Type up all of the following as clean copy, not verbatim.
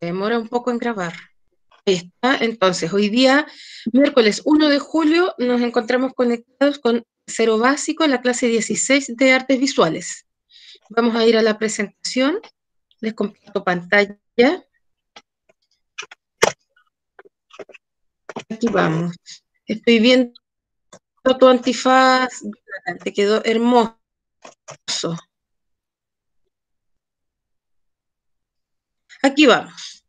demora un poco en grabar. Ahí está. Entonces, hoy día, miércoles 1 de julio, nos encontramos conectados con Cero Básico en la clase 16 de Artes Visuales. Vamos a ir a la presentación. Les comparto pantalla. Aquí vamos. Estoy viendo tu antifaz. Te quedó hermoso. Aquí vamos.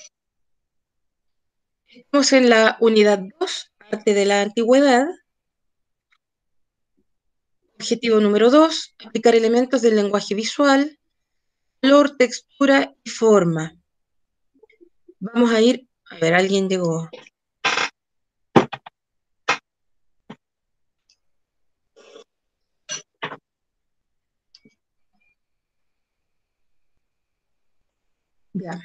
Estamos en la unidad 2, Arte de la Antigüedad. Objetivo número 2, aplicar elementos del lenguaje visual, color, textura y forma. Vamos a ir, a ver, alguien llegó. Ya.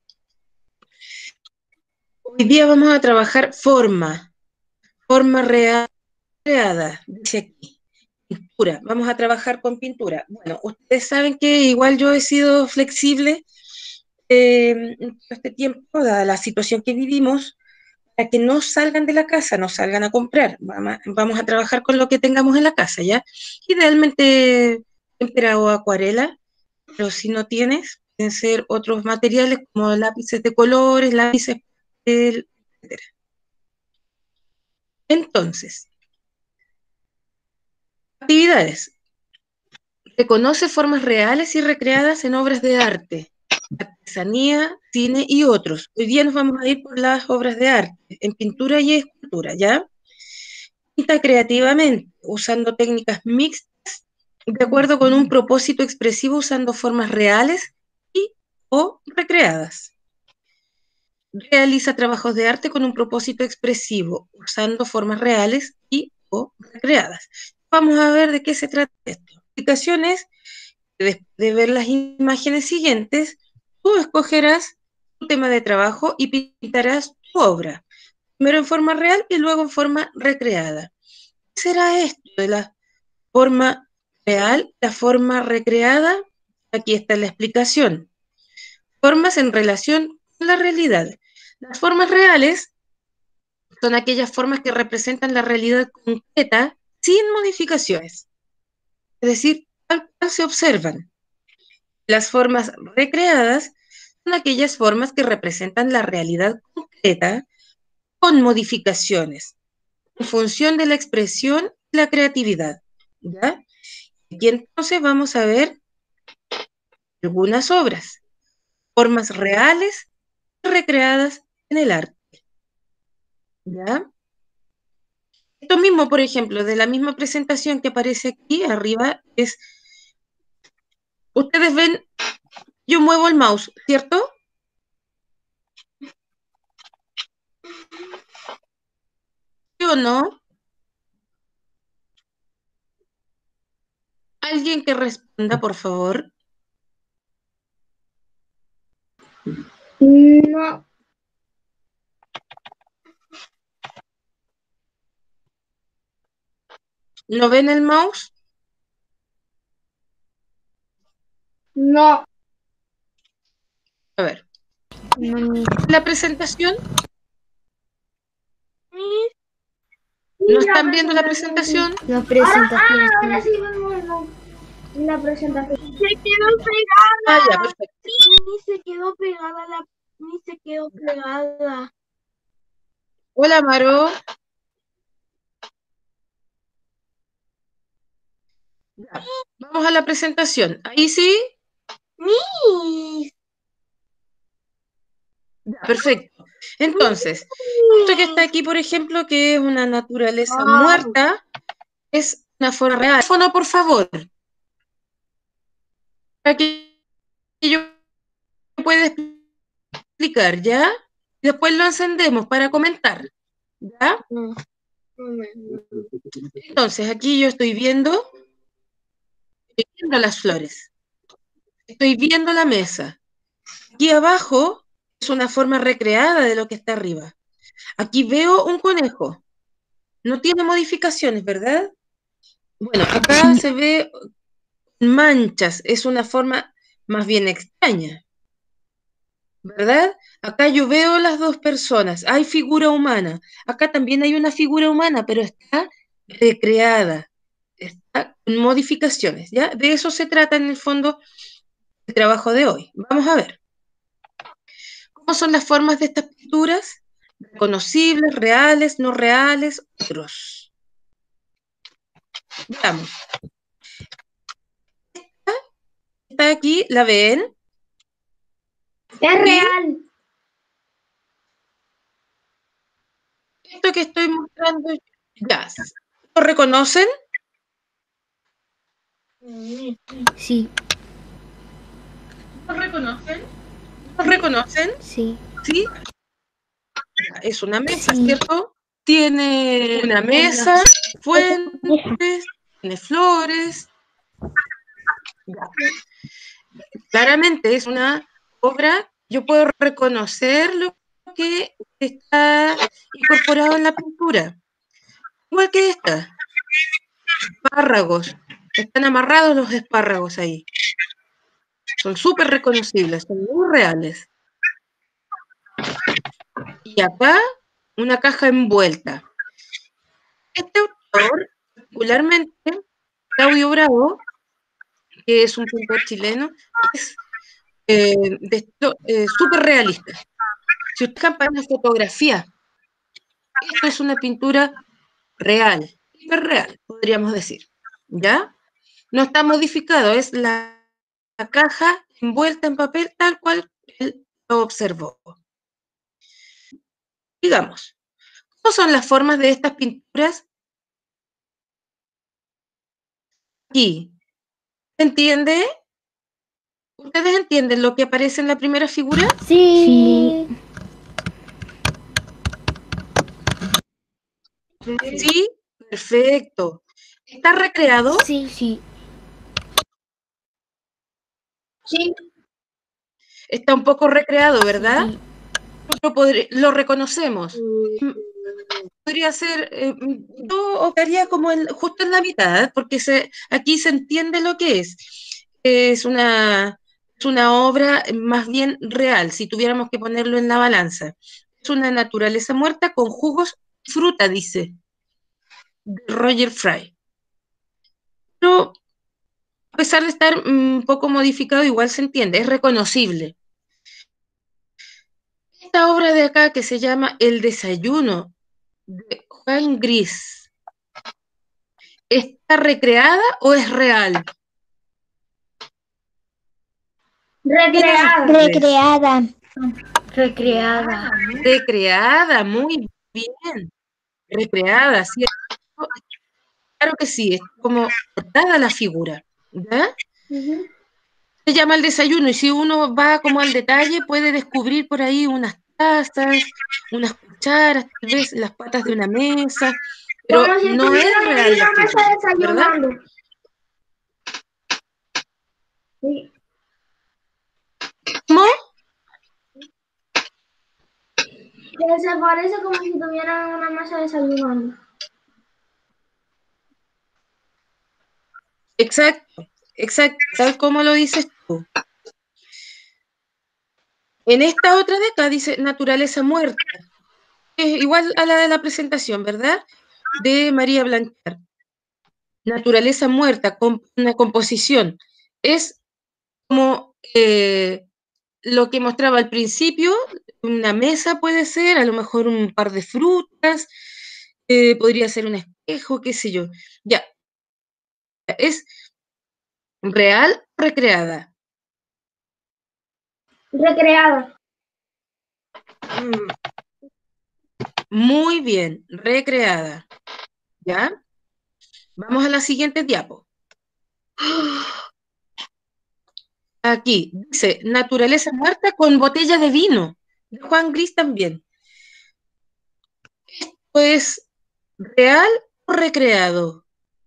Hoy día vamos a trabajar forma real creada, dice aquí. Pintura, vamos a trabajar con pintura. Bueno, ustedes saben que igual yo he sido flexible en este tiempo, dada la situación que vivimos, para que no salgan de la casa, no salgan a comprar. Vamos a trabajar con lo que tengamos en la casa, ¿ya? Idealmente témpera o acuarela, pero si no tienes, pueden ser otros materiales como lápices de colores, lápices, etc. Entonces, actividades. Reconoce formas reales y recreadas en obras de arte, artesanía, cine y otros. Hoy día nos vamos a ir por las obras de arte, en pintura y escultura, ¿ya? Pinta creativamente, usando técnicas mixtas, de acuerdo con un propósito expresivo, usando formas reales y o recreadas. Realiza trabajos de arte con un propósito expresivo, usando formas reales y o recreadas. Vamos a ver de qué se trata esto. Aplicaciones, después de ver las imágenes siguientes, tú escogerás tu tema de trabajo y pintarás tu obra, primero en forma real y luego en forma recreada. ¿Qué será esto de la forma real, la forma recreada? Aquí está la explicación. Formas en relación con la realidad. Las formas reales son aquellas formas que representan la realidad concreta sin modificaciones, es decir, tal cual se observan. Las formas recreadas son aquellas formas que representan la realidad concreta con modificaciones, en función de la expresión y la creatividad. ¿Ya? Aquí entonces vamos a ver algunas obras, formas reales recreadas en el arte. ¿Ya? Esto mismo, por ejemplo, de la misma presentación que aparece aquí arriba, es, ustedes ven, yo muevo el mouse, ¿cierto? ¿Sí o no? Alguien que responda, por favor. No, ¿No ven el mouse? no, A ver, no. la presentación, Sí, ¿no la están viendo la presentación, sí. presentación? La presentación, ahora sí vemos la presentación. Se quedó Ah, ya, pegada. perfecto. Ni se quedó pegada ni se quedó pegada. Hola, Maro. Ya, vamos a la presentación. Ahí sí. Mis, Ya, perfecto. Entonces, esto que está aquí, por ejemplo, que es una naturaleza Wow. muerta, es una forma real. Teléfono, por favor, para que yo pueda explicar, ¿ya? Después lo encendemos para comentar, ¿ya? No, Entonces, aquí yo estoy viendo las flores, estoy viendo la mesa. Aquí abajo es una forma recreada de lo que está arriba. Aquí veo un conejo, no tiene modificaciones, ¿verdad? Bueno, acá se ve manchas, es una forma más bien extraña. ¿verdad? Acá yo veo las dos personas, hay figura humana, acá también hay una figura humana, pero está recreada, está con modificaciones, ¿ya? De eso se trata en el fondo el trabajo de hoy. Vamos a ver, ¿cómo son las formas de estas pinturas? Reconocibles, reales, no reales, otros. Veamos, está aquí, ¿la ven? Es ¿Sí? real. Esto que estoy mostrando, ya, ¿lo reconocen? Sí, ¿Lo reconocen? ¿Lo reconocen? sí, ¿Sí? Es una mesa, sí. ¿cierto? Tiene una mesa, fuentes, tiene flores. Ya. Claramente es una obra, yo puedo reconocer lo que está incorporado en la pintura. Igual que esta, espárragos. Están amarrados los espárragos ahí. Son súper reconocibles, son muy reales. Y acá, una caja envuelta. Este autor, particularmente, Claudio Bravo, que es un pintor chileno, es súper realista. Si usted campa una fotografía, esto es una pintura real, hiperreal, podríamos decir. ¿Ya? No está modificado, es la caja envuelta en papel tal cual él lo observó. Digamos, ¿cómo son las formas de estas pinturas? Aquí, ¿se entiende? ¿Ustedes entienden lo que aparece en la primera figura? Sí. Sí, perfecto. ¿Está recreado? Sí, sí. Sí. Está un poco recreado, ¿verdad? Sí. Lo reconocemos. Podría ser, yo optaría como justo en la mitad, porque aquí se entiende lo que es. Es una obra más bien real, si tuviéramos que ponerlo en la balanza. Es una naturaleza muerta con jugos y fruta, dice Roger Fry. Pero a pesar de estar un poco modificado, igual se entiende, es reconocible. Esta obra de acá que se llama El desayuno de Juan Gris, ¿está recreada o es real? Recreada. Recreada. Recreada. Recreada, muy bien. Recreada, ¿cierto? Claro que sí, es como cortada la figura. ¿Ya? Ujú. Se llama el desayuno y si uno va como al detalle puede descubrir por ahí unas tazas, unas cucharas, tal vez las patas de una mesa, pero Como si no es estuvieran en real la una mesa figura, ¿verdad? desayunando. Sí. ¿Cómo? Que se parece como si estuvieran en una mesa desayunando. Exacto, exacto, tal como lo dices tú. En esta otra de acá dice naturaleza muerta, es igual a la de la presentación, ¿verdad? De María Blanchard. Naturaleza muerta, una composición. Es como lo que mostraba al principio, una mesa puede ser, a lo mejor un par de frutas, podría ser un espejo, qué sé yo. Ya, ¿es real o recreada? Recreada. Muy bien, recreada. ¿Ya? Vamos a la siguiente diapo. Aquí dice naturaleza muerta con botella de vino. De Juan Gris también. ¿Es real o recreado?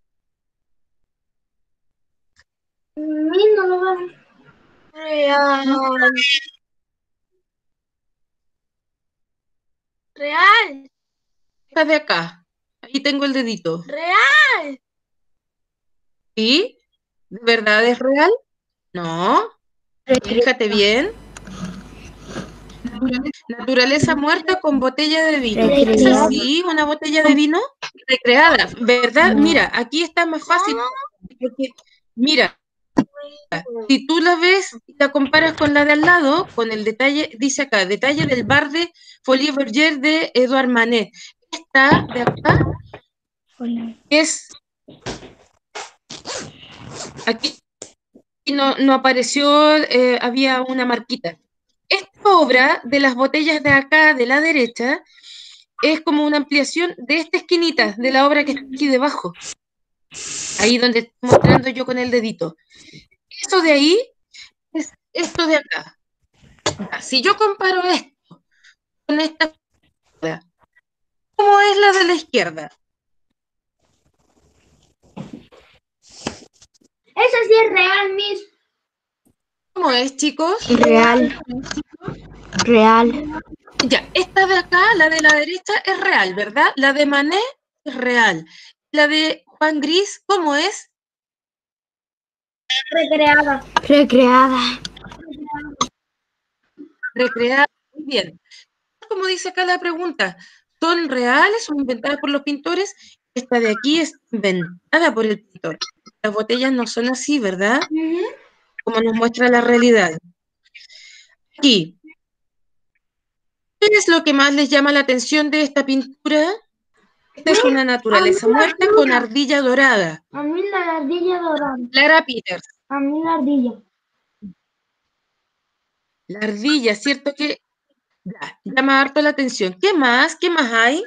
No lo veo. Real. Real. Esta de acá. Ahí tengo el dedito. Real. ¿Sí? ¿De verdad es real? No. Fíjate bien. Naturaleza muerta con botella de vino. ¿Es Recreada. así una botella de vino? Recreada, ¿verdad? No. Mira, aquí está más fácil. Porque, mira, si tú la ves y la comparas con la de al lado, con el detalle, dice acá, detalle del bar de Folie Bergère de Edouard Manet. Esta de acá es, aquí no apareció, había una marquita. Esta obra de las botellas de acá, de la derecha, es como una ampliación de esta esquinita, de la obra que está aquí debajo. Ahí donde estoy mostrando yo con el dedito. Eso de ahí es esto de acá. Ya, si yo comparo esto con esta, ¿cómo es la de la izquierda? Eso sí es real, Miss. ¿Cómo es, chicos? Real. Real. Ya, esta de acá, la de la derecha, es real, ¿verdad? La de Manet es real. La de Juan Gris, ¿cómo es? Recreada. Recreada. Recreada. Muy bien. Como dice acá la pregunta, ¿son reales, son inventadas por los pintores? Esta de aquí es inventada por el pintor. Las botellas no son así, ¿verdad? Como nos muestra la realidad. Aquí, ¿qué es lo que más les llama la atención de esta pintura? Esta es una naturaleza muerta con ardilla dorada. A mí la ardilla dorada. Clara Peters. A mí la ardilla. La ardilla, ¿cierto que llama harto la atención? ¿Qué más? ¿Qué más hay?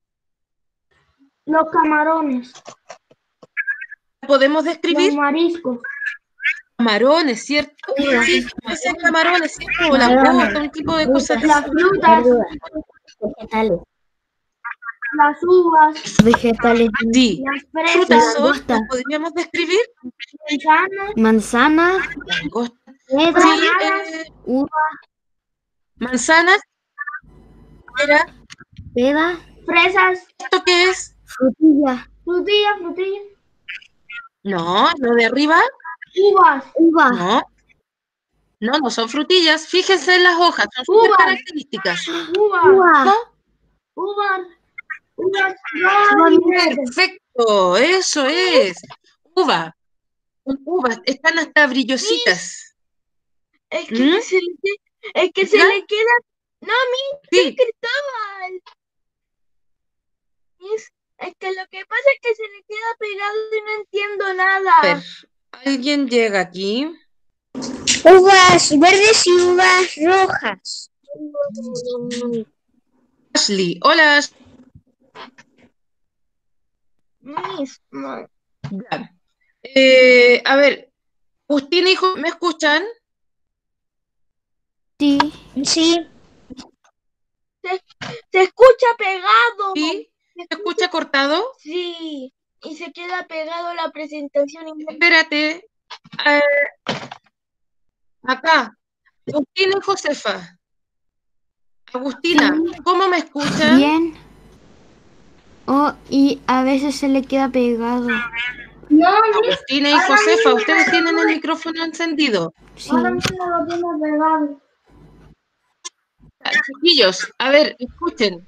Los camarones. ¿Podemos Los describir? mariscos. Camarones, ¿cierto? Sí, dicen camarones, ¿cierto? O langosta, un tipo de cosas Las así. frutas. Vegetales. Las uvas. Vegetales. Sí. Las ¿Qué fresas. frutas son? Langosta. ¿Nos podríamos describir? Manzanas. Manzana. Langosta. Pera. Sí, Uva. manzanas. Era, Pera. Fresas. ¿esto qué es? Frutilla. Frutilla. Frutilla. No, lo de arriba, Uvas. Uva. no. No son frutillas. Fíjense en las hojas, son súper Uvas. características. Uvas. Uva. ¿No? Uvas. Uvas. Perfecto, eso es. Uva. Son uvas, están hasta brillositas. Es que, ¿Mm? es que se ¿Ya? le queda. No, Sí. Cristóbal. Es que lo que pasa es que se le queda pegado y no entiendo A nada. ver, alguien llega aquí. Uvas verdes y uvas rojas. Ashley, hola. Mismo. Ya. A ver, Agustín, hijo, ¿me escuchan? Sí. Sí. Se escucha pegado. ¿Sí? ¿Se escucha cortado? Sí. Y se queda pegado la presentación. Espérate. Eh, acá. Agustín y Josefa. Agustina, ¿cómo me escuchan? Bien. Y a veces se le queda pegado. No, Agustina y Josefa, ustedes tienen el micrófono encendido. Sí. ahora mismo lo tengo pegado. Chiquillos, a ver, escuchen.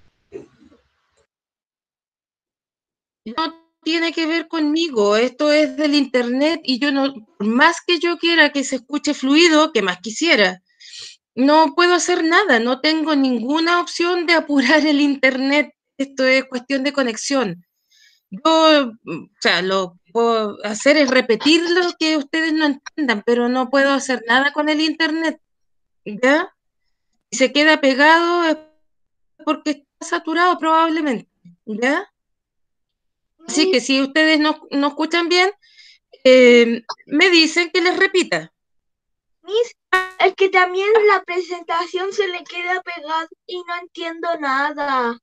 No tiene que ver conmigo, esto es del internet y yo no, por más que yo quiera que se escuche fluido, que más quisiera, no puedo hacer nada, no tengo ninguna opción de apurar el internet, esto es cuestión de conexión. Yo, o sea, lo que puedo hacer es repetir lo que ustedes no entiendan, pero no puedo hacer nada con el internet, ¿ya? Si se queda pegado es porque está saturado probablemente, ¿ya? Así que si ustedes no escuchan bien, me dicen que les repita. Es que también la presentación se le queda pegado y no entiendo nada.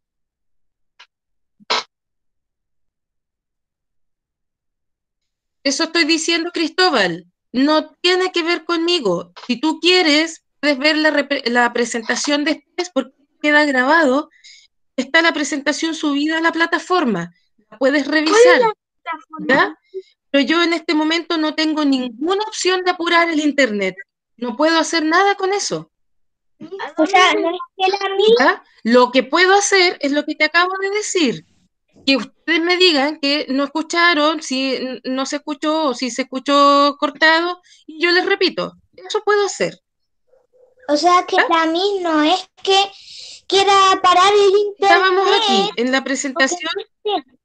Eso estoy diciendo, Cristóbal. No tiene que ver conmigo. Si tú quieres, puedes ver la presentación después porque queda grabado. Está la presentación subida a la plataforma. La puedes revisar, ¿ya? Pero yo en este momento no tengo ninguna opción de apurar el internet. No puedo hacer nada con eso. A O sea, no es que la mía. ¿Ya? Lo que puedo hacer es lo que te acabo de decir. Que ustedes me digan que no escucharon, si no se escuchó o si se escuchó cortado, y yo les repito, eso puedo hacer. O sea, que ¿Ya? la mía no es que quiera parar el Estábamos aquí internet. en la O que presentación. no sé.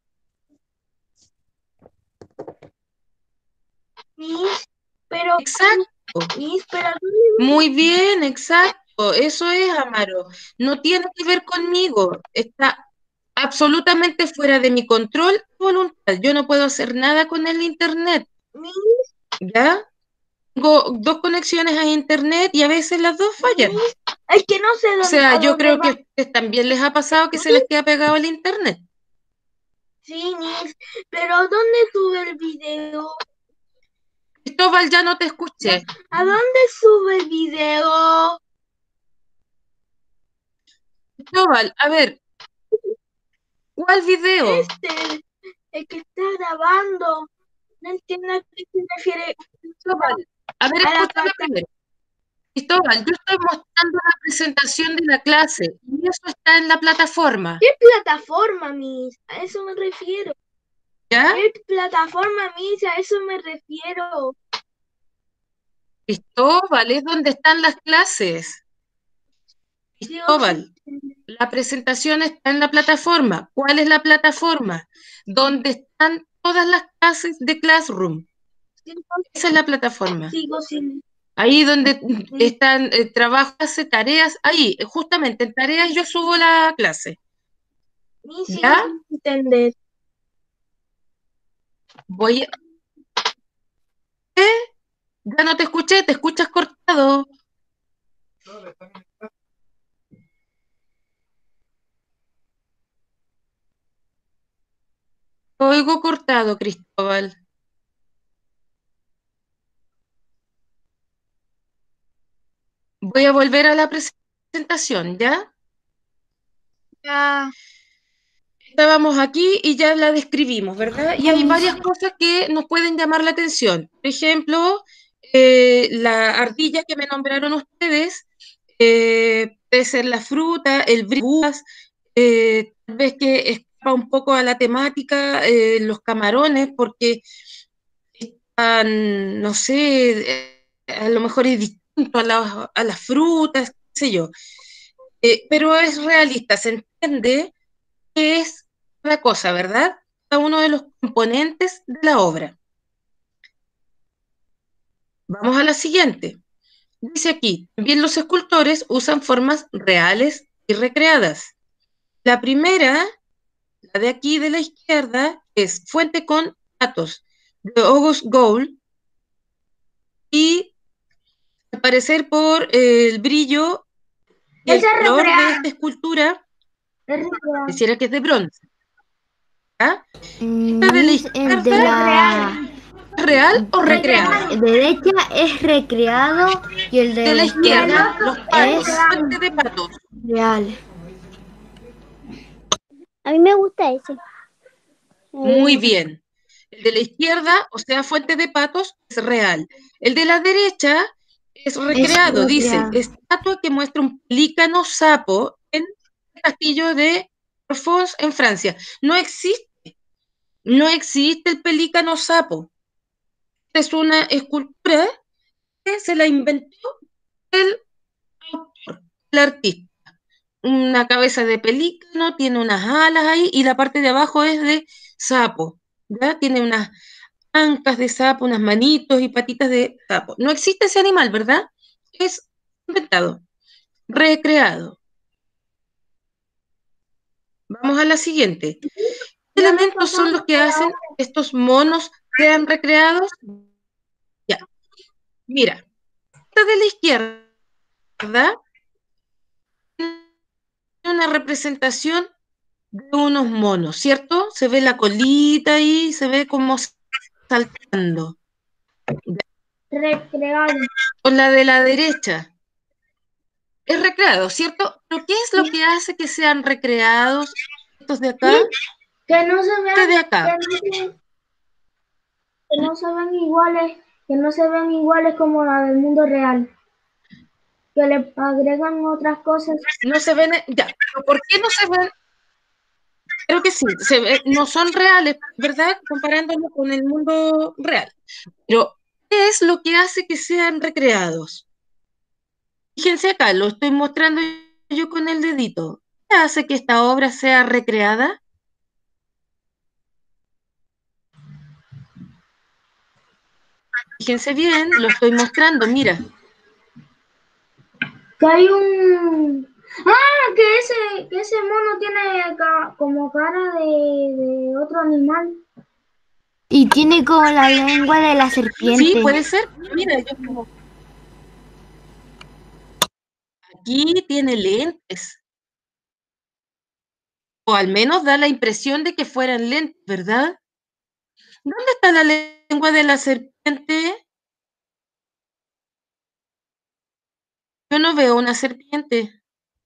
Miss, pero, Exacto, Miss, pero muy bien, exacto, eso es, Amaro. No tiene que ver conmigo, está absolutamente fuera de mi control y voluntad. Yo no puedo hacer nada con el internet, Miss, ¿ya? Tengo dos conexiones a internet y a veces las dos fallan. Miss, es que no sé O sea, a yo dónde creo que va. a ustedes también les ha pasado que se les queda pegado el internet. Sí, Miss, pero ¿dónde sube el video? Cristóbal, ya no te escuché. ¿A dónde sube el video? Cristóbal, a ver, ¿cuál video? El que está grabando. No entiendo a qué se refiere. Cristóbal, a ver, A la escúchame pata. primero. Cristóbal, yo estoy mostrando la presentación de la clase y eso está en la plataforma, ¿Qué plataforma, Miss? A eso me refiero. ¿ya? ¿Qué plataforma, Miss? A eso me refiero. Cristóbal, es donde están las clases. Sigo Cristóbal, la presentación está en la plataforma. ¿Cuál es la plataforma? Donde están todas las clases de Classroom. sigo, Esa es la plataforma. sigo sin. Ahí donde están trabajos, hace tareas, ahí, justamente en tareas yo subo la clase. Miss, sigo ¿Ya? sin entender. Voy a... ¿Eh? Ya no te escuché, te escuchas cortado. Oigo cortado, Cristóbal. Voy a volver a la presentación, ¿ya? Ya. Estábamos aquí y ya la describimos, ¿verdad? Y hay varias cosas que nos pueden llamar la atención. Por ejemplo, la ardilla que me nombraron ustedes, puede ser la fruta, el brillo, tal vez que escapa un poco a la temática, los camarones, porque están, no sé, a lo mejor es distinto a las frutas, qué sé yo. Pero es realista, se entiende que es una cosa, ¿verdad? Cada uno de los componentes de la obra. Vamos a la siguiente. Dice aquí, también los escultores usan formas reales y recreadas. La primera, la de aquí de la izquierda, es Fuente con datos de August Gould y al parecer por el brillo y el Esa es color de recreada. esta escultura, Es recreada. pareciera que es de bronce. ¿Ah? Esta de la Miss, el de izquierda, la ¿es real o recreada? derecha es recreado y el De de la la izquierda, izquierda los es patos, fuente de patos. real. A mí me gusta ese. Muy bien. El de la izquierda, o sea, fuente de patos, es real. El de la derecha es Es recreado. Dice, recreado. estatua que muestra un pelícano sapo en el castillo de Orfons en Francia. No existe, no existe el pelícano sapo. Es una escultura que se la inventó el autor, el artista. Una cabeza de pelícano, tiene unas alas ahí y la parte de abajo es de sapo, ¿ya? Tiene unas ancas de sapo, unas manitos y patitas de sapo. No existe ese animal, ¿verdad? Es inventado, recreado. Vamos a la siguiente. ¿Qué Ya me elementos son los pasamos que a la hacen que estos monos sean recreados? Ya, mira, esta de la izquierda tiene una representación de unos monos, ¿cierto? Se ve la colita ahí, se ve como saltando. recreada. Con la de la derecha, es recreado, ¿cierto? ¿Pero qué es lo que hace que sean recreados estos de acá? Que no se Este vean, de acá. que no se ven iguales, que no se ven iguales como la del mundo real. que le agregan otras cosas. No se ven, ya, pero ¿por qué no se ven? Creo que sí, no son reales, ¿verdad? Comparándolo con el mundo real. Pero, ¿qué es lo que hace que sean recreados? Fíjense acá, lo estoy mostrando yo con el dedito. ¿Qué hace que esta obra sea recreada? Fíjense bien, lo estoy mostrando, mira. Que hay un... Ah, que ese mono tiene como cara de otro animal. Y tiene como la lengua de la Sí, serpiente. puede ser. Mira, aquí tiene lentes. O al menos da la impresión de que fueran lentes, ¿verdad? ¿Dónde está la lengua de la serpiente? Yo no veo una serpiente.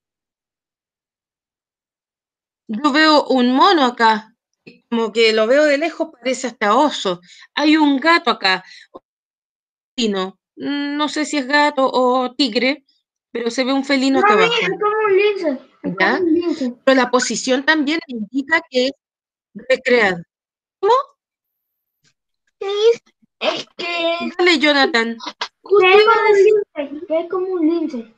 Yo veo un mono acá. Como que lo veo de lejos, parece hasta oso. Hay un gato acá. Felino. No sé si es gato o tigre, pero se ve un felino acá Mami, abajo. es como un lince. Es como ¿Ya? un lince. Pero la posición también indica que es recreado. ¿Cómo? Es que Dale, Jonathan. justo Que es iba a como un decir, lince. Que es como un lince.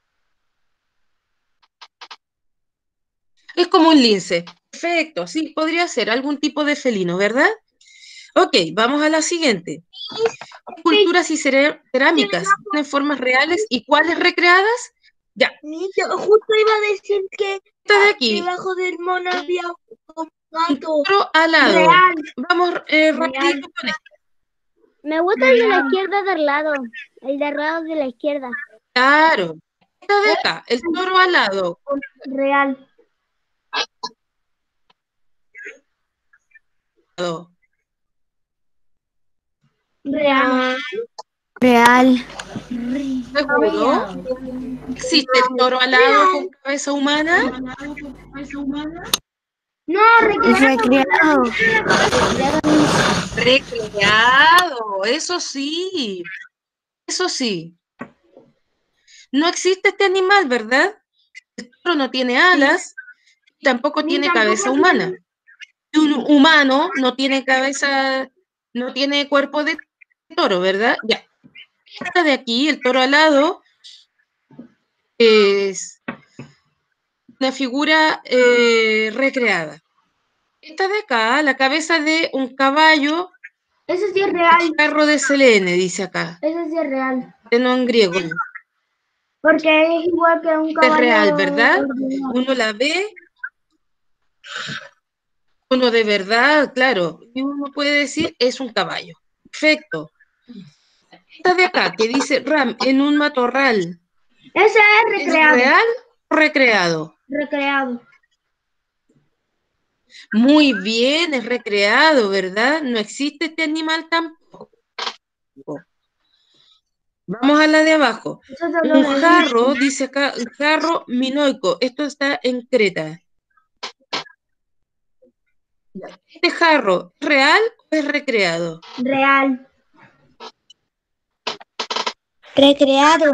Es como un lince. Perfecto, sí, podría ser algún tipo de felino, ¿verdad? Ok, vamos a la siguiente. Esculturas y cerámicas tienen formas reales y cuáles recreadas. Ya, yo justo iba a decir que esta de aquí, debajo del mono había un un gato. toro alado. Real. Vamos Real. rapidito con esto. Me gusta el de la izquierda del lado. El de al lado de la izquierda. Claro, esta de acá, el toro alado. Real. Real. Real. ¿Seguro? ¿Existe el toro alado con cabeza humana? No, Es recreado. recreado. Recreado, eso sí, eso sí. No existe este animal, ¿verdad? El toro no tiene alas, tampoco Ni tiene tampoco cabeza humana. Y un humano no tiene cabeza, no tiene cuerpo de toro, ¿verdad? Ya. Esta de aquí, el toro alado, es una figura recreada. Esta de acá, la cabeza de un caballo, Ese sí es real. carro de Selene, dice acá, Ese sí es real. no en griego. Porque es igual que un Es real, caballo ¿verdad? ordinario. Uno la ve, uno de verdad, claro, y uno puede decir es un caballo. Perfecto. Esta de acá, que dice Ram en un matorral, Ese es ¿es recreado. real o recreado? Recreado. Muy bien, es recreado, ¿verdad? No existe este animal tampoco. Vamos a la de abajo. Eso te lo Un leí. jarro, dice acá, un jarro minoico. Esto está en Creta. ¿Este jarro es real o es recreado? Real. Recreado.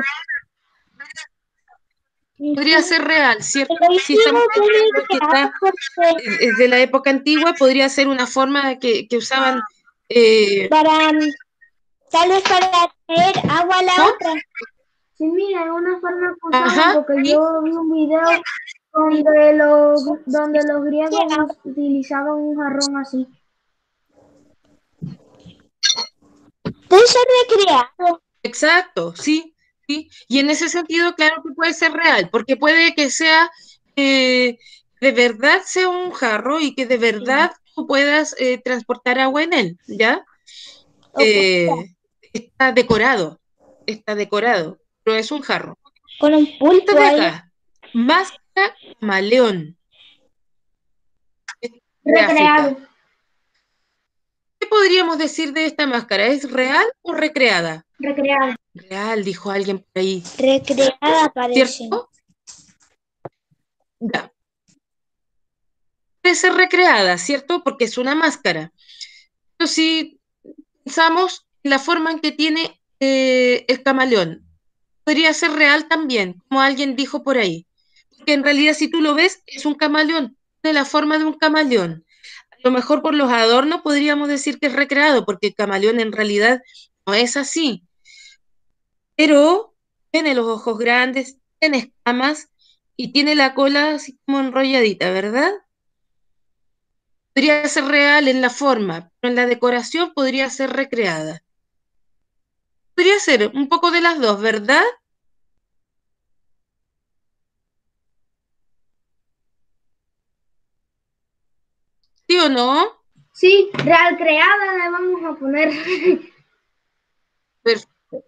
Podría ser real, ¿cierto? Pero yo Si estamos digo que pensando es que recreado está porque de la época antigua, podría ser una forma que usaban. para tal vez para traer agua a la ¿No? otra. Sí, mira, es una forma que usaban Ajá, porque sí. yo vi un video donde los griegos utilizaban un jarrón así. Debe ser recreado. Exacto, sí, sí. Y en ese sentido, claro que puede ser real, porque puede que sea, de verdad sea un jarro y que de verdad tú puedas transportar agua en él, ¿ya? Eh, está decorado, pero es un jarro. Con un Esta pulpo de ahí. acá, máscara camaleón de Recreado. África. ¿Qué podríamos decir de esta máscara? ¿Es real o recreada? Recreado. Real, dijo alguien por ahí, Recreada parece. ¿cierto? Ya. Puede ser recreada, ¿cierto? Porque es una máscara. Pero si pensamos en la forma en que tiene el camaleón, podría ser real también, como alguien dijo por ahí. Porque en realidad si tú lo ves, es un camaleón, tiene la forma de un camaleón. A lo mejor por los adornos podríamos decir que es recreado, porque el camaleón en realidad no es así. Pero tiene los ojos grandes, tiene escamas y tiene la cola así como enrolladita, ¿verdad? Podría ser real en la forma, pero en la decoración podría ser recreada. Podría ser un poco de las dos, ¿verdad? ¿Sí o no? Sí, real creada le vamos a poner. Perfecto.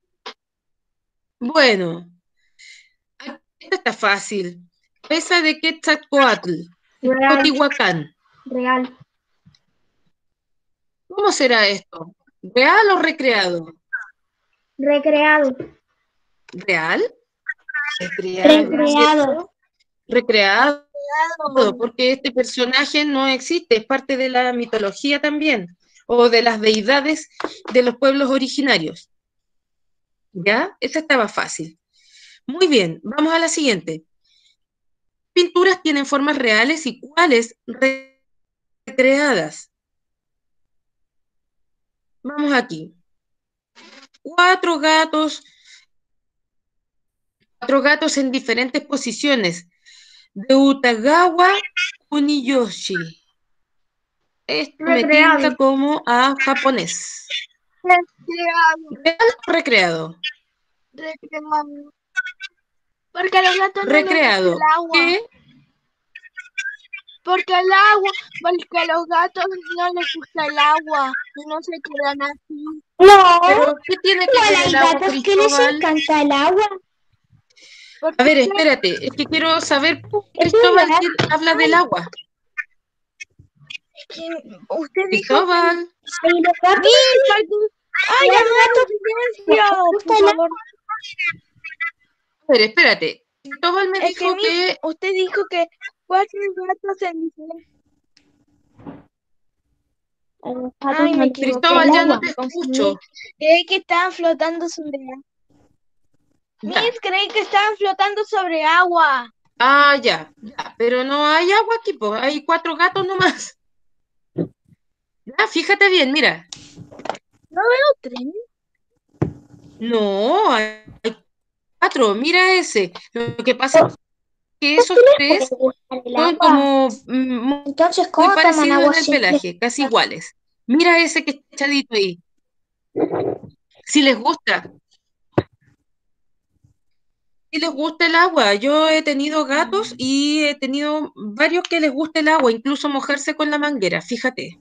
Bueno, esta está fácil. Cabeza de Quetzalcóatl, Real, Teotihuacán. real, ¿Cómo será esto? ¿Real o recreado? recreado, ¿Real? Recreado, Recreado. ¿cierto? Recreado, porque este personaje no existe, es parte de la mitología también, o de las deidades de los pueblos originarios. ¿Ya? Esta estaba fácil. Muy bien, vamos a la siguiente. ¿Pinturas tienen formas reales y cuáles recreadas? Vamos aquí. Cuatro gatos en diferentes posiciones. De Utagawa Kuniyoshi. Esto me tinca recreado, como a japonés. Recreado, ¿Real o recreado? recreado. Porque a los gatos no les gusta Recreado. el agua. ¿Qué? Porque a los gatos no les gusta el agua y no se quedan así. No, ¿Pero qué tiene que ver igual el hay agua, gatos que les Cristóbal? encanta el agua. A Porque ver, espérate, es que quiero saber por qué Es Cristóbal verdad. habla del agua. usted dijo que... Cristóbal, Y los gatos, ¡Ay, hay hagan gatos que les silencio! gusta Por el favor. a ver, espérate. Cristóbal me Es que dijo que... usted dijo que 4 gatos en diferentes... agua. Ay, me equivoqué. Cristóbal, ya no agua. te Me confundí. escucho. Creí que estaban flotando sobre agua. Ya. Creí que estaban flotando sobre agua. Ah, ya, ya. Pero no hay agua aquí, pues. Hay 4 gatos nomás. Ya, fíjate bien, mira. ¿No veo tren? No, hay 4. Mira ese. Lo que pasa es que ¿Por esos qué les puede 3 gustar el son agua? como Entonces, muy ¿cómo toman parecidos agua en el si les pelaje, casi iguales. Mira ese que está echadito ahí. Si les gusta. Si les gusta el agua. Yo he tenido gatos y he tenido varios que les gusta el agua, incluso mojarse con la manguera, fíjate.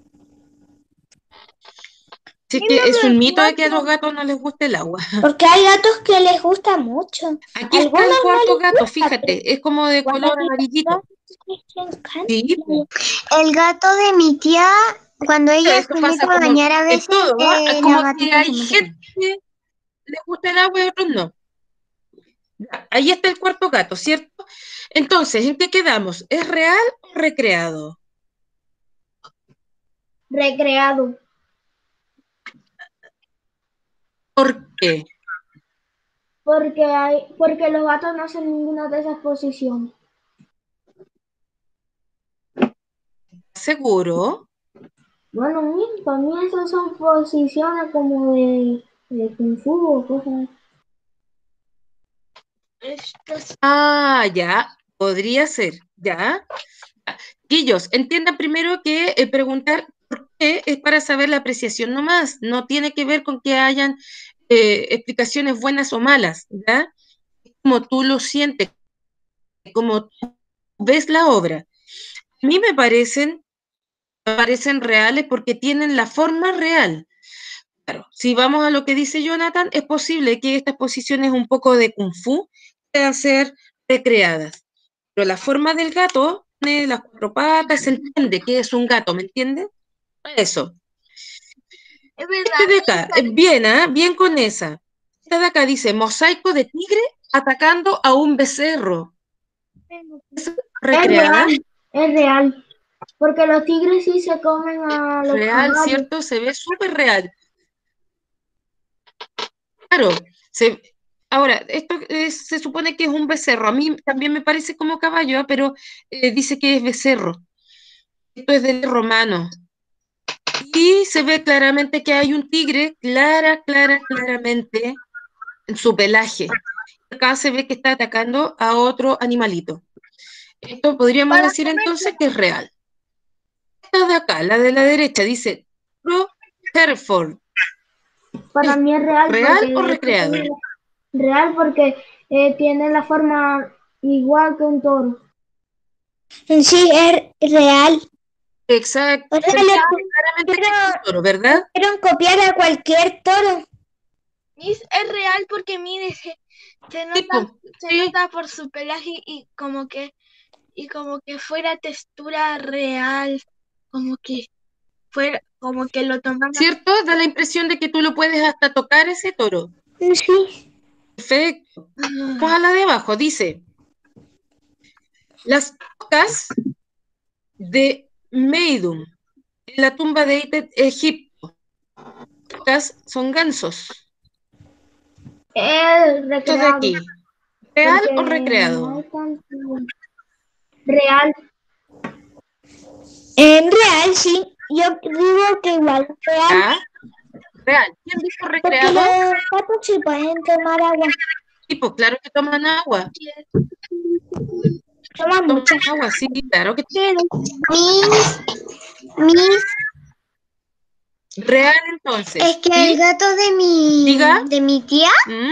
Si es que es Número un mito de que a los 4. gatos no les gusta el agua. Porque hay gatos que les gusta mucho. Aquí está Algunos el no cuarto les gato, gusta, pero fíjate, es como de la color mayoría de amarillito. gatos les encanta. Sí, po. El gato de mi tía, cuando ella Eso se mete pasa a como bañar a en veces, todo, ¿ah? la Como que gatita se hay mete con gente que les gusta el agua y otros no. Ya, ahí está el cuarto gato, ¿cierto? Entonces, ¿en qué quedamos? ¿Es real o recreado? recreado, ¿Por qué? porque los gatos no hacen ninguna de esas posiciones. ¿Seguro? Bueno, para mí esas son posiciones como de Kung Fu o cosas. Ah, ya, podría ser, ya. Guillos, entiendan primero que preguntar por qué es para saber la apreciación nomás, no tiene que ver con que hayan explicaciones buenas o malas, ¿ya? Como tú lo sientes, como tú ves la obra. A mí me parecen reales porque tienen la forma real. Claro, si vamos a lo que dice Jonathan, es posible que estas posiciones un poco de kung fu puedan ser recreadas. Pero la forma del gato, tiene las 4 patas, se entiende que es un gato, ¿me entiendes? Eso. Es verdad. Este de acá, bien, ¿ah? Bien con esa. Esta de acá dice, mosaico de tigre atacando a un becerro. ¿Es recreada? Es real, porque los tigres sí se comen a los Real, caballos. ¿cierto? Se ve súper real. Claro, Ahora, se supone que es un becerro. A mí también me parece como caballo, pero dice que es becerro. Esto es del romano. Y se ve claramente que hay un tigre, claramente, en su pelaje. Acá se ve que está atacando a otro animalito. Esto podríamos Para decir comer. entonces que es real. Esta de acá, la de la derecha, dice Pro Hereford. Para mí es real ¿Real o porque recreado? real porque tiene la forma igual que un toro. Sí, es real. Exacto. O sea, Se entiende claramente que es un toro, ¿verdad? pudieron copiar a cualquier toro. Miss, es real porque mire, se Sí, nota, po. se Sí, nota por su pelaje y como que fuera textura real, como que lo tomaron. ¿cierto? Da la impresión de que tú lo puedes hasta tocar ese toro. Sí. Perfecto. Vamos a la de abajo. Dice, las ocas de Meidum en la tumba de Egipto. Ocas son gansos. Es Esto de recreado aquí. ¿Real porque o no recreado? es tan real. En real, sí. Yo digo que igual es real. ¿Ya? Real. ¿Quién dijo Porque recreado? los gatos sí pueden tomar agua. Sí, pues claro que toman agua. Toman Toman mucha. agua, sí, claro que Miss, Miss, real entonces. es que ¿Sí? el gato Diga. de mi tía, ¿Mm?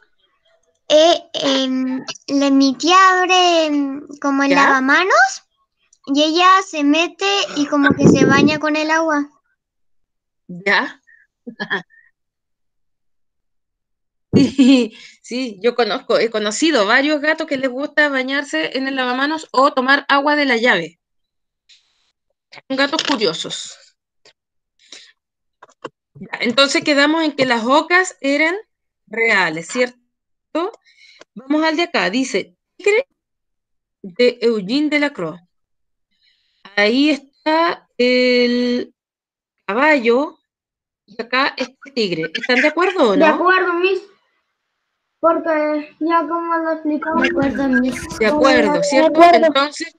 mi tía abre como el ¿Ya? lavamanos y ella se mete y como que se baña con el agua. ¿Ya? Sí, sí, he conocido varios gatos que les gusta bañarse en el lavamanos o tomar agua de la llave. Son gatos curiosos. Ya, entonces quedamos en que las ocas eran reales, ¿cierto? Vamos al de acá, dice Tigre de Eugene Delacroix. Ahí está el caballo y acá está el tigre. ¿Están de acuerdo o De no? acuerdo, Miss, porque ya como lo explicamos. De acuerdo, Miss. De acuerdo, De ¿cierto? acuerdo. Entonces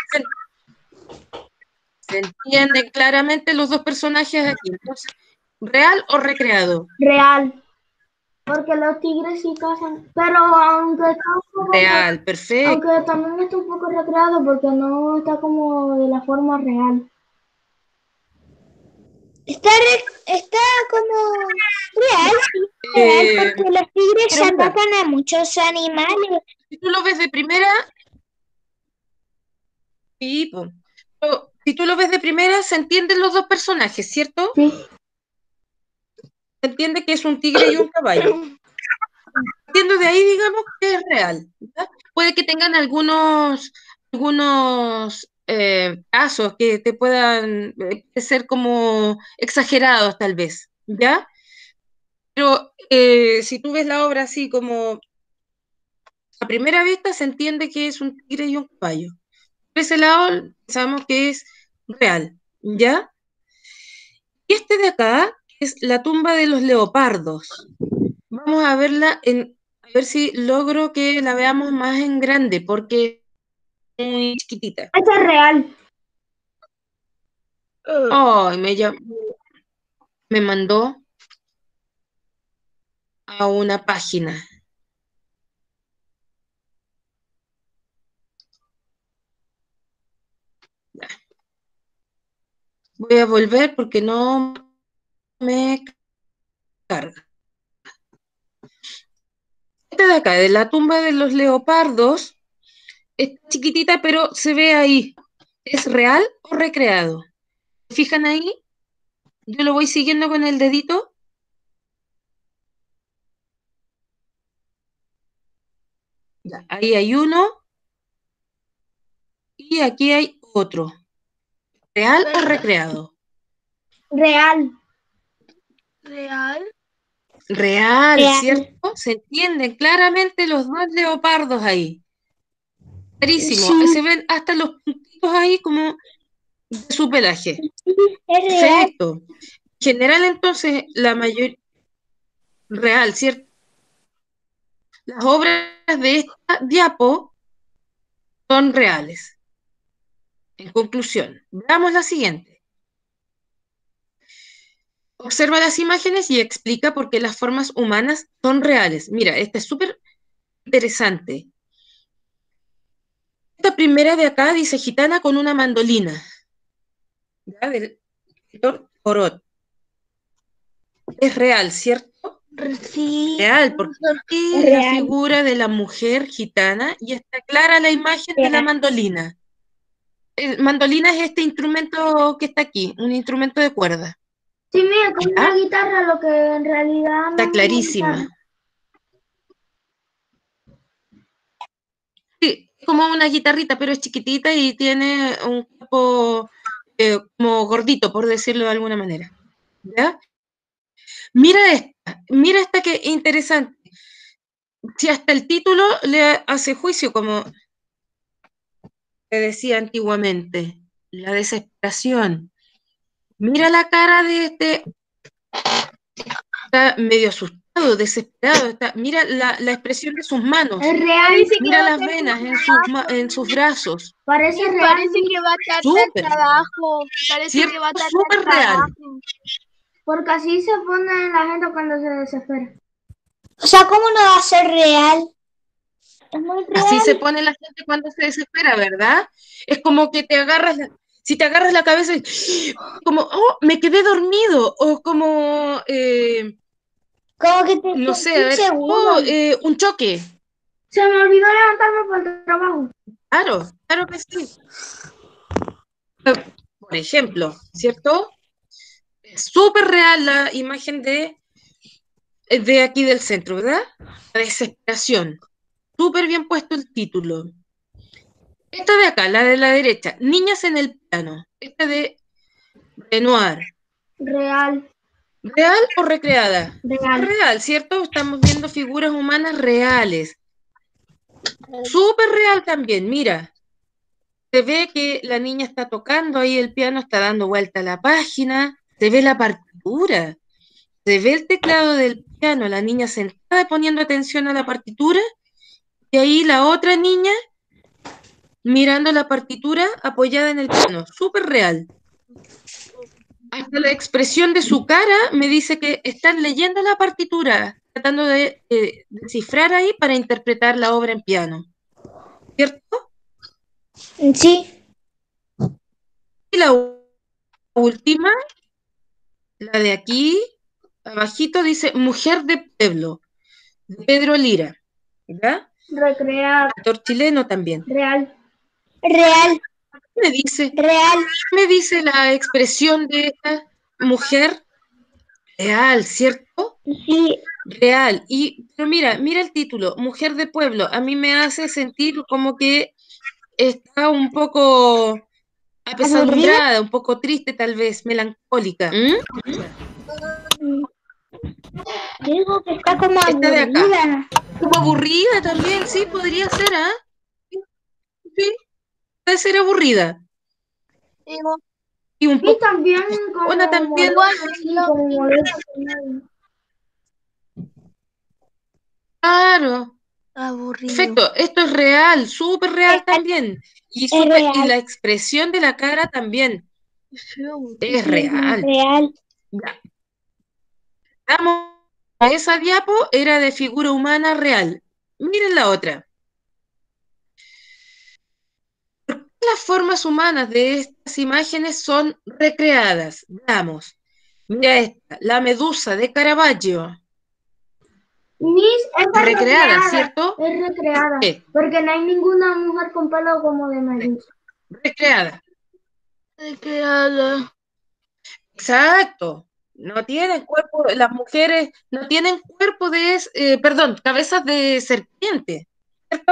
se entienden claramente los dos personajes aquí. Entonces, ¿real o recreado? Real, porque los tigres sí cazan, pero Real, perfecto. aunque también está un poco recreado porque no está como de la forma real. Está como real, sí, real, Eh, porque los tigres pero mira, atacan a muchos animales. si tú lo ves de primera, sí, po. Pero si tú lo ves de primera, se entienden los dos personajes, ¿cierto? Sí, Se entiende que es un tigre y un caballo. Partiendo de ahí, digamos que es real. ¿Ya? Puede que tengan algunos casos que te puedan ser como exagerados, tal vez, ¿ya? Pero si tú ves la obra así como a primera vista, se entiende que es un tigre y un caballo. Por ese lado, pensamos que es real, ¿ya? Y este de acá es la tumba de los leopardos. Vamos a verla a ver si logro que la veamos más en grande, porque es muy chiquitita. esta es real. Ay, me mandó a una página. Voy a volver porque no me carga. Esta de acá, de la tumba de los leopardos, es chiquitita, pero se ve ahí. ¿Es real o recreado? ¿Se fijan ahí? Yo lo voy siguiendo con el dedito. Ya, ahí hay uno y aquí hay otro. ¿Real o recreado? Real. Real. Real, Real. ¿cierto? Se entienden claramente los dos leopardos ahí. Clarísimo. Sí, Se ven hasta los puntitos ahí como de su pelaje. es real. Perfecto. General, entonces, la mayor real, ¿cierto? las obras de esta diapo son reales. En conclusión, veamos la siguiente. Observa las imágenes y explica por qué las formas humanas son reales. Mira, esta es súper interesante. Esta primera de acá dice gitana con una mandolina. ¿Ya? Del escritor Corot. Es real, ¿cierto? Sí. Real, porque es la figura de la mujer gitana y está clara la imagen de la mandolina. Mandolina es este instrumento que está aquí, un instrumento de cuerda. Sí, mira, como ¿Ya? una guitarra, lo que en realidad no Está es una clarísima. guitarra. Sí, es como una guitarrita, pero es chiquitita y tiene un cuerpo como gordito, por decirlo de alguna manera. ¿Ya? Mira esta que interesante. Si hasta el título le hace juicio, como se decía antiguamente, la desesperación. Mira la cara de este, está medio asustado, desesperado. Mira la expresión de sus manos. Es real, Parece que Mira va a las ser venas trabajo. en sus brazos. parece real. Parece que va a tardar Súper. trabajo. Parece ¿Cierto? que va a tardar Súper real. trabajo. Porque así se pone la gente cuando se desespera. O sea, ¿cómo no va a ser real? Es muy real. Así se pone la gente cuando se desespera, ¿verdad? Es como que te agarras, si te agarras la cabeza, como, oh, me quedé dormido, o como, Como que te no sé, a ver, seguro. un choque. Se me olvidó levantarme por el trabajo. Claro, claro que sí. Por ejemplo, ¿cierto? Es súper real la imagen de aquí del centro, ¿verdad? La desesperación. Súper bien puesto el título. Esta de acá, la de la derecha, Niñas en el piano. Esta de Renoir. Real, ¿Real o recreada? real. Real, ¿cierto? Estamos viendo figuras humanas reales. Súper real también, mira. Se ve que la niña está tocando ahí el piano, está dando vuelta a la página, se ve la partitura, se ve el teclado del piano, la niña sentada poniendo atención a la partitura, y ahí la otra niña mirando la partitura apoyada en el piano. Súper real. Hasta la expresión de su cara me dice que están leyendo la partitura, tratando de descifrar ahí para interpretar la obra en piano. ¿Cierto? Sí. Y la última, la de aquí, abajito, dice Mujer de Pueblo, de Pedro Lira. ¿Ya? Recrear, Actor chileno también. real. Real. ¿Qué me dice la expresión de esta mujer? Real, ¿cierto? Sí. Real. Pero mira el título, Mujer de Pueblo. A mí me hace sentir como que está un poco apesadumbrada, un poco triste tal vez, melancólica. Digo que está como Esta de acá. aburrida. Como aburrida también, sí, podría ser, ¿ah? Sí, puede ser aburrida. Digo, Y un Y poco, también como una también. molesta, sí, como molesta. Claro. aburrido. Perfecto, esto es real, súper real también. Y la expresión de la cara también es real. Real. Ya. Vamos, esa diapo era de figura humana real. Miren la otra. ¿Por qué las formas humanas de estas imágenes son recreadas? Veamos. Mira esta, la medusa de Caravaggio. Es Recreada, ¿cierto? Es recreada. ¿Qué? Porque no hay ninguna mujer con pelo como de Medusa. Recreada. Recreada. Exacto. No tienen cuerpo, las mujeres no tienen cuerpo de, cabezas de serpiente, ¿cierto?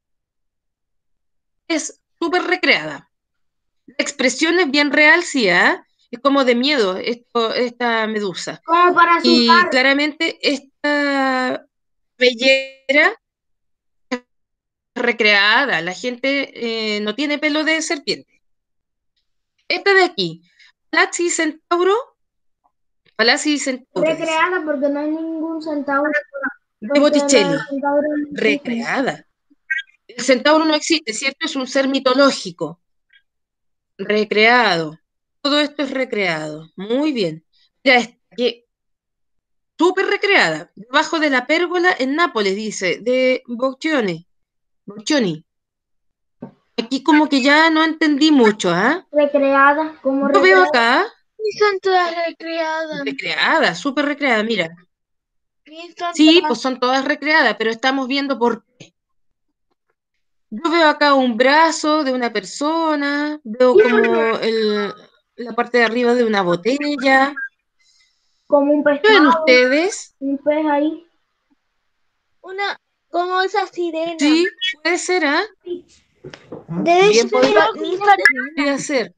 Es súper recreada. La expresión es bien real, sí, ¿ah? Es como de miedo esta medusa. Como para Y asustar. claramente esta bellera es recreada. La gente no tiene pelo de serpiente. Esta de aquí, Palazzi Centauro. Palazzi Centauro. Recreada porque no hay ningún centauro. de Porque Botticelli, los centauros no existen. recreada. El centauro no existe, ¿cierto? Es un ser mitológico, recreado. Todo esto es recreado. Muy bien. Ya está, que súper recreada. Debajo de la pérgola en Nápoles, dice, de Boccioni. Boccioni. Aquí como que ya no entendí mucho, ¿ah? Recreadas, como Yo veo recreadas. acá, Y son todas recreadas. recreada, súper recreada, mira. Y son Sí, todas- pues son todas recreadas, pero estamos viendo por qué. Yo veo acá un brazo de una persona, veo como la parte de arriba de una botella. Como un ¿Qué ven pescado, ustedes? un pez ahí. una, como esa sirena. Sí, puede ser, ¿ah? Debe Bien ser podría ser.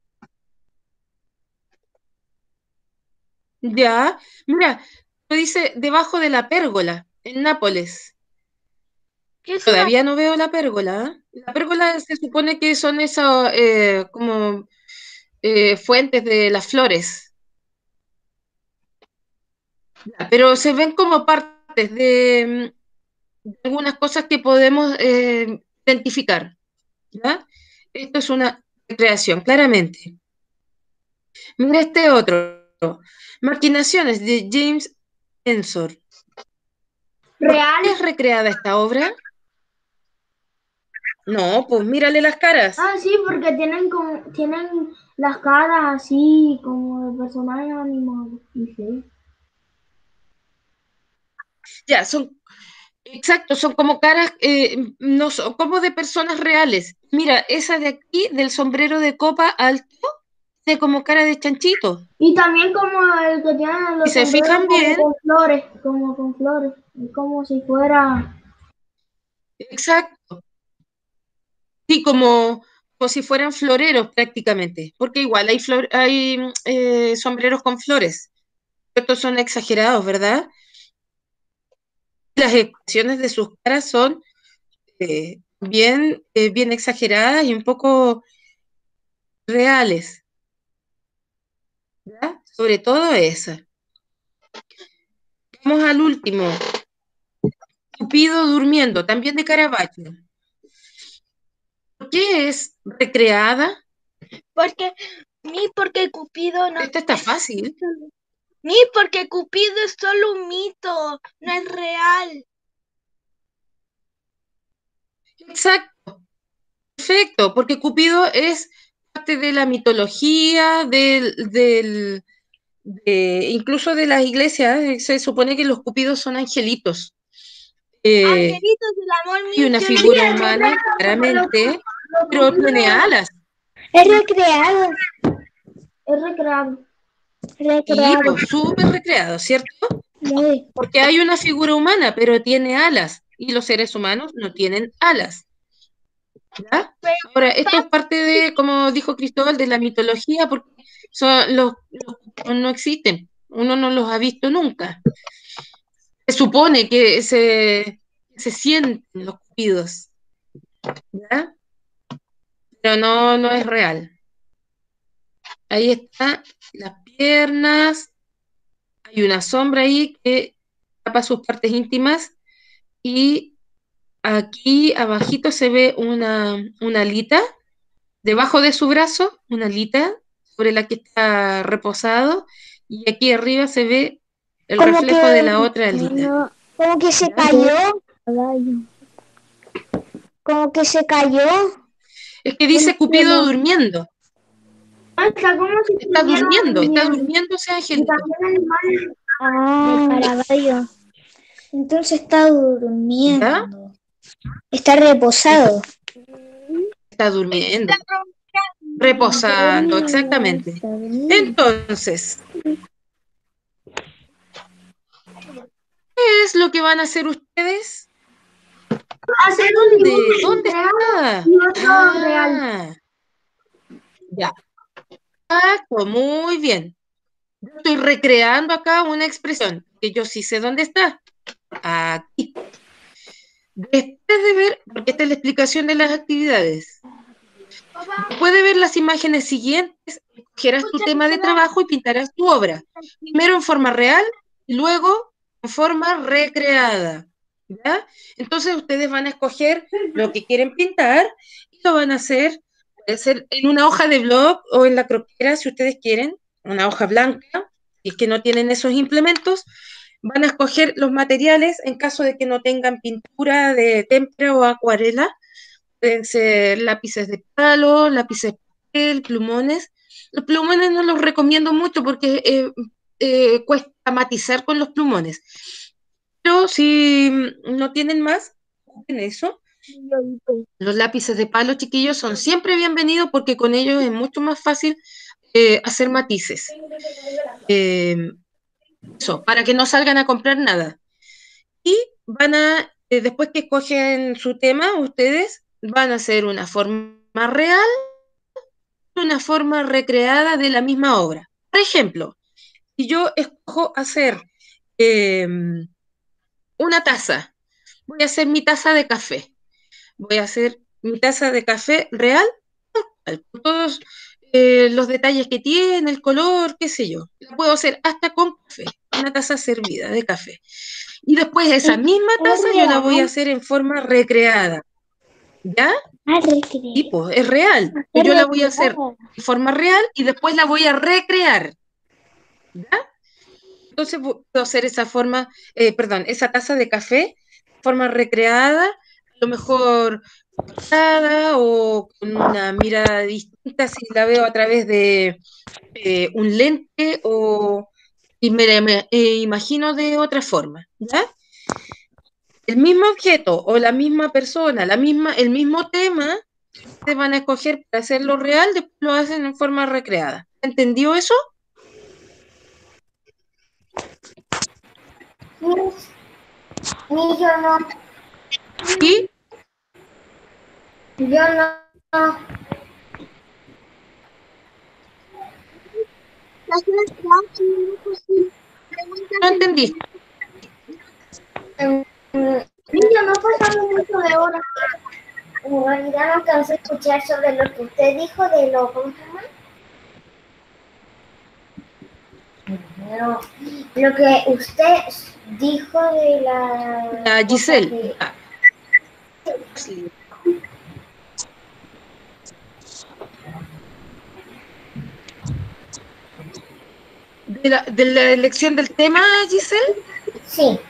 Ya, mira, lo dice debajo de la pérgola, en Nápoles. ¿Qué es una? Todavía no veo la pérgola, ¿ah? La pérgola se supone que son esas como fuentes de las flores. Ya, pero se ven como partes de algunas cosas que podemos identificar, ¿ya? Esto es una recreación, claramente. Mira este otro. Maquinaciones de James Ensor. ¿Por Real. qué es recreada esta obra? No, pues mírale las caras. Ah, sí, porque tienen las caras así como de personajes animados. No sé. Ya, exacto, son como caras, no son como de personas reales. Mira, esa de aquí, del sombrero de copa alto, de como cara de chanchito. Y también como el que tiene Si los se sombreros fijan como bien, con flores, como con flores. Es como si fuera. exacto. Sí, como si fueran floreros prácticamente, porque igual hay sombreros con flores. Estos son exagerados, ¿verdad? Las expresiones de sus caras son bien exageradas y un poco reales, ¿ya? Sobre todo esa. Vamos al último. Cupido durmiendo, también de Caravaggio. ¿Por qué es recreada? Porque, ni porque Cupido no Esta está fácil. Ni porque Cupido es solo un mito, no es real. Exacto, perfecto, porque Cupido es parte de la mitología, incluso de las iglesias. Se supone que los cupidos son angelitos. Angelitos del amor Hay una misionero. figura humana, claramente, pero tiene alas. Es recreado. Es recreado. Y Recreado. pues súper recreado, ¿cierto? Muy. Porque hay una figura humana, pero tiene alas, y los seres humanos no tienen alas. ¿Ya? Ahora, esto es parte de, como dijo Cristóbal, de la mitología, porque los cupidos no existen, uno no los ha visto nunca. Se supone que se sienten los cupidos, ¿ya? Pero no es real. Ahí está las piernas, hay una sombra ahí que tapa sus partes íntimas y aquí abajito se ve una alita, debajo de su brazo, una alita sobre la que está reposado y aquí arriba se ve el Como reflejo de la que, otra alita. como que se ¿Ya? cayó. Como que se cayó. Es que dice Cupido durmiendo, Está como si está estuviera durmiendo ese Y angelito. también animales. Ah, Caravaggio. Entonces está ¿Ya? durmiendo. Está reposado. Está durmiendo, reposando, exactamente. Está durmiendo. Entonces, ¿qué es lo que van a hacer ustedes? Hacer un dibujo ¿Dónde real está? y otro real. Ah, ya. Exacto, muy bien. Yo estoy recreando acá una expresión que yo sí sé dónde está. Aquí. Después de ver, porque esta es la explicación de las actividades. Después de ver las imágenes siguientes, escogerás tu tema de trabajo y pintarás tu obra. Primero en forma real y lugo en forma recreada, ¿ya? Entonces ustedes van a escoger lo que quieren pintar y lo van a hacer, puede ser en una hoja de blog o en la croquera si ustedes quieren, una hoja blanca, si es que no tienen esos implementos, van a escoger los materiales en caso de que no tengan pintura de témpera o acuarela, pueden ser lápices de palo, lápices de papel, plumones. Los plumones no los recomiendo mucho porque cuesta matizar con los plumones. Pero si no tienen más, ocupen eso. Los lápices de palo, chiquillos, son siempre bienvenidos porque con ellos es mucho más fácil hacer matices. Eso, para que no salgan a comprar nada. Y van a, después que escogen su tema, ustedes van a hacer una forma real, una forma recreada de la misma obra. Por ejemplo, si yo escojo hacer una taza, voy a hacer mi taza de café. Voy a hacer mi taza de café real, con todos los detalles que tiene, el color, qué sé yo. La puedo hacer hasta con café, una taza servida de café. Y después esa misma taza yo la voy a hacer en forma recreada. ¿Ya? Sí, pues, es real. Yo la voy a hacer en forma real y después la voy a recrear. ¿Ya? Entonces puedo hacer esa forma, esa taza de café, forma recreada, a lo mejor o con una mirada distinta si la veo a través de un lente y me imagino de otra forma, ¿ya? El mismo objeto o la misma persona, el mismo tema, se van a escoger para hacerlo real, después lo hacen en forma recreada. ¿Entendió eso? Ni yo no. ¿Sí? Yo no. No entendí. Niño, no pasamos mucho de hora. En realidad no alcancé a escuchar sobre lo que usted dijo de lo, ¿cómo se llama? No, lo que usted dijo de la Giselle. ¿De la elección del tema, Giselle? Sí.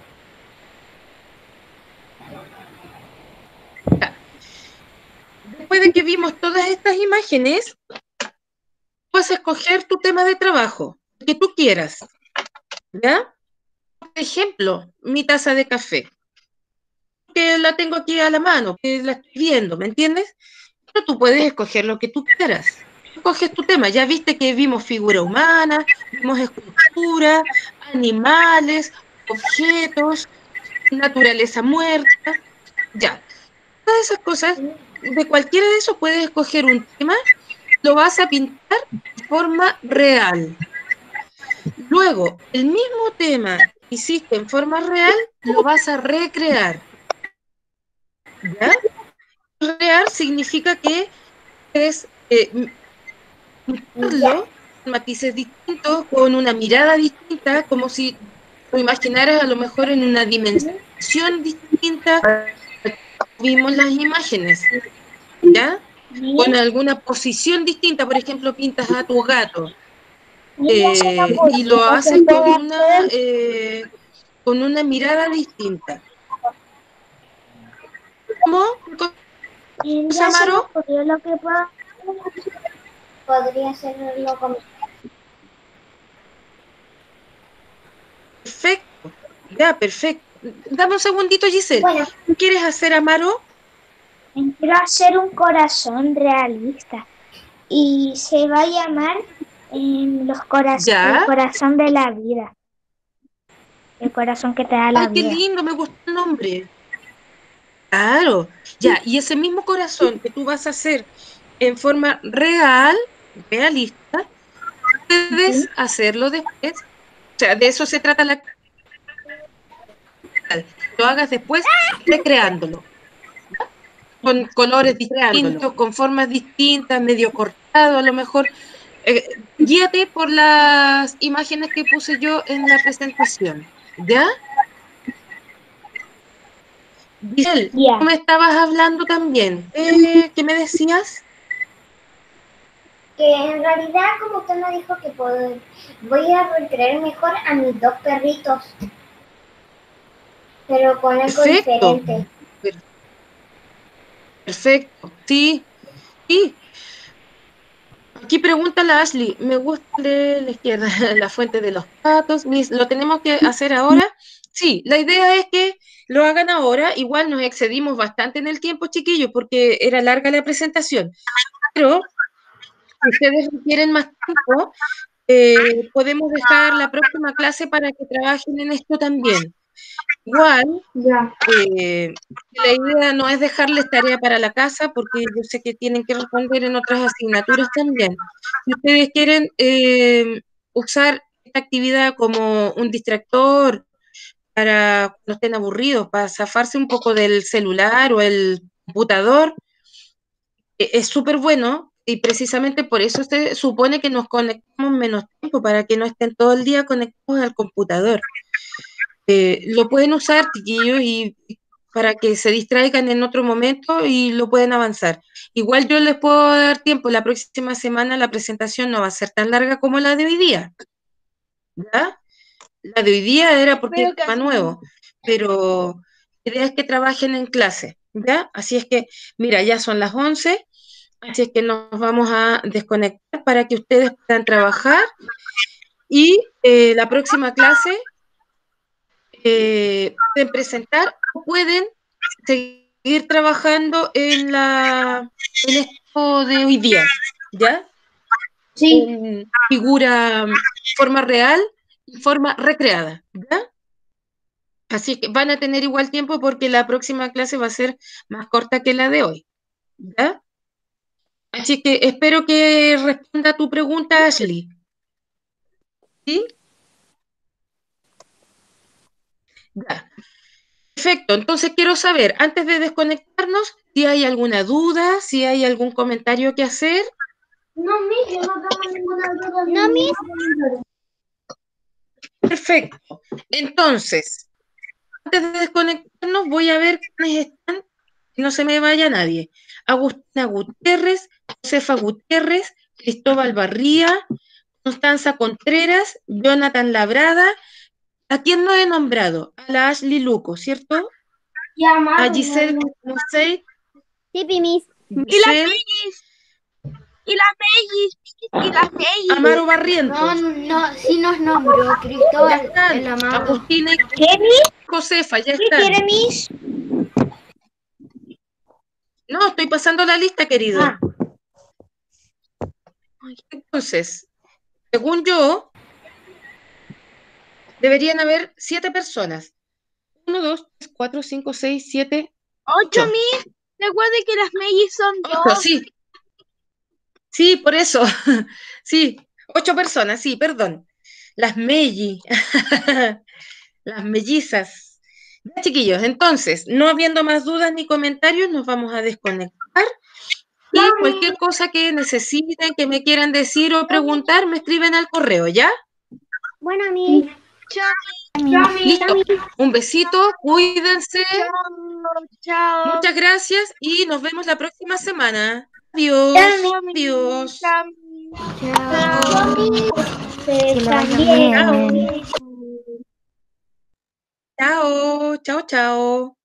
Después de que vimos todas estas imágenes, vas a escoger tu tema de trabajo, que tú quieras. ¿Ya? Por ejemplo, mi taza de café, que la tengo aquí a la mano, que la estoy viendo, ¿me entiendes? Pero tú puedes escoger lo que tú quieras. Escoges tu tema. Ya viste que vimos figura humana, vimos escultura, animales, objetos, naturaleza muerta. Ya. Todas esas cosas, de cualquiera de esos puedes escoger un tema, lo vas a pintar de forma real. Luego, el mismo tema que hiciste en forma real, lo vas a recrear. ¿Ya? Recrear significa que puedes pintarlo con matices distintos, con una mirada distinta, como si lo imaginaras a lo mejor en una dimensión distinta. Vimos las imágenes, ¿ya? Con alguna posición distinta, por ejemplo, pintas a tu gato y lo haces con una mirada distinta. ¿Cómo? Ya se me Amaro? ocurrió lo que puedo. Podría hacerlo con... Perfecto, ya, perfecto. Dame un segundito, Giselle. Bueno. ¿Qué quieres hacer, Amaro? Quiero hacer un corazón realista y se va a llamar el corazón de la vida. El corazón que te da la Ay, qué vida. lindo, me gustó el nombre. Claro, ya, y ese mismo corazón que tú vas a hacer en forma real, realista, puedes hacerlo después. O sea, de eso se trata lo hagas después recreándolo. Con colores distintos, con formas distintas, medio cortado, a lo mejor. Guíate por las imágenes que puse yo en la presentación. ¿Ya? Giselle, Ya. tú me estabas hablando también. ¿Qué me decías? Que en realidad, como usted me dijo que voy a recrear mejor a mis 2 perritos, pero con algo Perfecto. diferente. Perfecto. Sí, sí. Aquí pregunta la Ashley, me gusta de la izquierda, la fuente de los patos. ¿Lo tenemos que hacer ahora? Sí, la idea es que lo hagan ahora. Igual nos excedimos bastante en el tiempo, chiquillos, porque era larga la presentación. Pero si ustedes requieren más tiempo, podemos dejar la próxima clase para que trabajen en esto también. Igual, Ya. la idea no es dejarles tarea para la casa, porque yo sé que tienen que responder en otras asignaturas también. Si ustedes quieren usar esta actividad como un distractor para cuando estén aburridos, para zafarse un poco del celular o el computador, es súper bueno. Y precisamente por eso se supone que nos conectamos menos tiempo, para que no estén todo el día conectados al computador. Lo pueden usar, chiquillos, y para que se distraigan en otro momento y lo pueden avanzar. Igual yo les puedo dar tiempo, la próxima semana la presentación no va a ser tan larga como la de hoy día, ¿ya? La de hoy día era porque es tema nuevo, pero la idea es que trabajen en clase, ¿ya? Así es que, mira, ya son las 11, así es que nos vamos a desconectar para que ustedes puedan trabajar y la próxima clase pueden presentar o pueden seguir trabajando en esto de hoy día, ¿ya? Sí. En figura, forma real y forma recreada, ¿ya? Así que van a tener igual tiempo porque la próxima clase va a ser más corta que la de hoy, ¿ya? Así que espero que responda a tu pregunta, Ashley. ¿Sí? Ya. Perfecto, entonces quiero saber, antes de desconectarnos, si hay alguna duda, si hay algún comentario que hacer. No, Miss, yo no tengo ninguna duda. No, Miss. Perfecto. Entonces, antes de desconectarnos, voy a ver quiénes están, que no se me vaya nadie. Agustina Gutiérrez, Josefa Gutiérrez, Cristóbal Barría, Constanza Contreras, Jonathan Labrada. ¿A quién no he nombrado? A la Ashley Luco, ¿cierto? A Giselle Musey, Sí, Miss. Giselle, Y las Mellis. Y las Mellis. Amaro Barrientos. No, sí nos nombró Ya Cristóbal, están. el amado. Agustina y ¿Qué, Miss? Josefa, ya ¿Qué están. quiere, Miss? No, estoy pasando la lista, querido. Ah. Entonces, según yo, deberían haber 7 personas. 1, 2, 3, 4, 5, 6, 7, 8 8. mil. Recuerde que las Mellis son 8, 2. sí. Sí, por eso. Sí, 8 personas, sí, perdón. Las melli. Las mellizas. Ya, chiquillos, entonces, no habiendo más dudas ni comentarios, nos vamos a desconectar. Y cualquier cosa que necesiten, que me quieran decir o preguntar, me escriben al correo, ¿ya? Bueno, Miss. Chao. Listo. Un besito, cuídense. Chao. Muchas gracias y nos vemos la próxima semana. Adiós. Adiós. Chao. Que lo vayan También. bien. Chao. Chao, chao.